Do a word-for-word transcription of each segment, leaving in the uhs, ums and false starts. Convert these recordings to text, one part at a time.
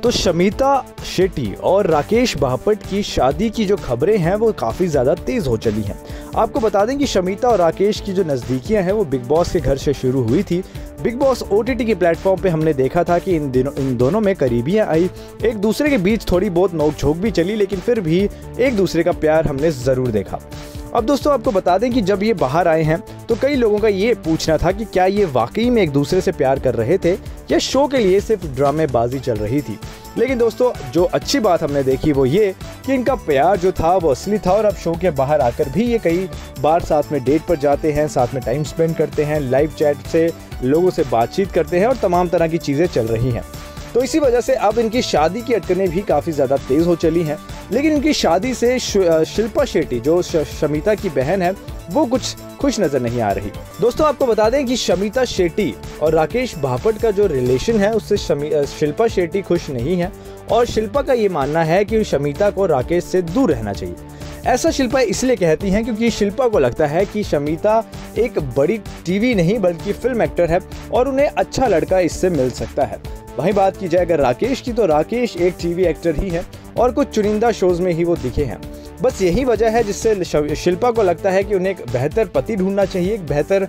तो शमिता शेट्टी और राकेश बापट की शादी की जो खबरें हैं वो काफ़ी ज़्यादा तेज़ हो चली हैं। आपको बता दें कि शमिता और राकेश की जो नज़दीकियां हैं वो बिग बॉस के घर से शुरू हुई थी। बिग बॉस ओटीटी के प्लेटफॉर्म पे हमने देखा था कि इन दिनों इन दोनों में करीबियां आई, एक दूसरे के बीच थोड़ी बहुत नोक-झोंक भी चली, लेकिन फिर भी एक दूसरे का प्यार हमने ज़रूर देखा। अब दोस्तों आपको बता दें कि जब ये बाहर आए हैं तो कई लोगों का ये पूछना था कि क्या ये वाकई में एक दूसरे से प्यार कर रहे थे या शो के लिए सिर्फ ड्रामेबाजी चल रही थी। लेकिन दोस्तों जो अच्छी बात हमने देखी वो ये कि इनका प्यार जो था वो असली था और अब शो के बाहर आकर भी ये कई बार साथ में डेट पर जाते हैं, साथ में टाइम स्पेंड करते हैं, लाइव चैट से लोगों से बातचीत करते हैं और तमाम तरह की चीज़ें चल रही हैं। तो इसी वजह से अब इनकी शादी की अटकनें भी काफ़ी ज़्यादा तेज़ हो चली हैं। लेकिन इनकी शादी से शिल्पा शेट्टी जो शमिता की बहन है वो कुछ खुश नज़र नहीं आ रही। दोस्तों आपको बता दें कि शमिता शेट्टी और राकेश बापट का जो रिलेशन है उससे शिल्पा शेट्टी खुश नहीं है और शिल्पा का ये मानना है कि शमिता को राकेश से दूर रहना चाहिए। ऐसा शिल्पा इसलिए कहती हैं क्योंकि शिल्पा को लगता है कि शमिता एक बड़ी टीवी नहीं बल्कि फिल्म एक्टर है और उन्हें अच्छा लड़का इससे मिल सकता है। वहीं बात की जाए अगर राकेश की तो राकेश एक टीवी एक्टर ही है और कुछ चुनिंदा शोज में ही वो दिखे हैं। बस यही वजह है जिससे शिल्पा को लगता है कि उन्हें एक बेहतर पति ढूंढना चाहिए, एक बेहतर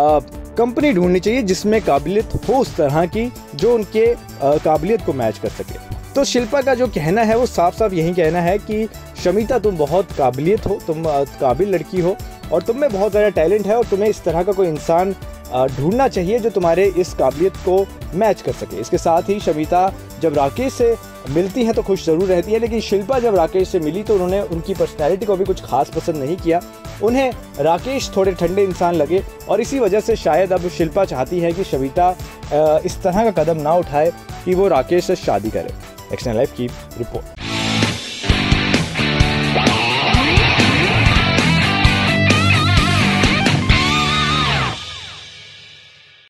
कंपनी ढूंढनी चाहिए जिसमें काबिलियत हो उस तरह की जो उनके आ, काबिलियत को मैच कर सके। तो शिल्पा का जो कहना है वो साफ साफ यही कहना है कि शमिता तुम बहुत काबिलियत हो, तुम काबिल लड़की हो और तुम में बहुत ज़्यादा टैलेंट है और तुम्हें इस तरह का कोई इंसान ढूंढना चाहिए जो तुम्हारे इस काबिलियत को मैच कर सके। इसके साथ ही शमिता जब राकेश से मिलती हैं तो खुश ज़रूर रहती है, लेकिन शिल्पा जब राकेश से मिली तो उन्होंने उनकी पर्सनैलिटी को भी कुछ खास पसंद नहीं किया। उन्हें राकेश थोड़े ठंडे इंसान लगे और इसी वजह से शायद अब शिल्पा चाहती है कि शमिता इस तरह का कदम ना उठाए कि वो राकेश से शादी करे। एक्शन लाइफ की रिपोर्ट।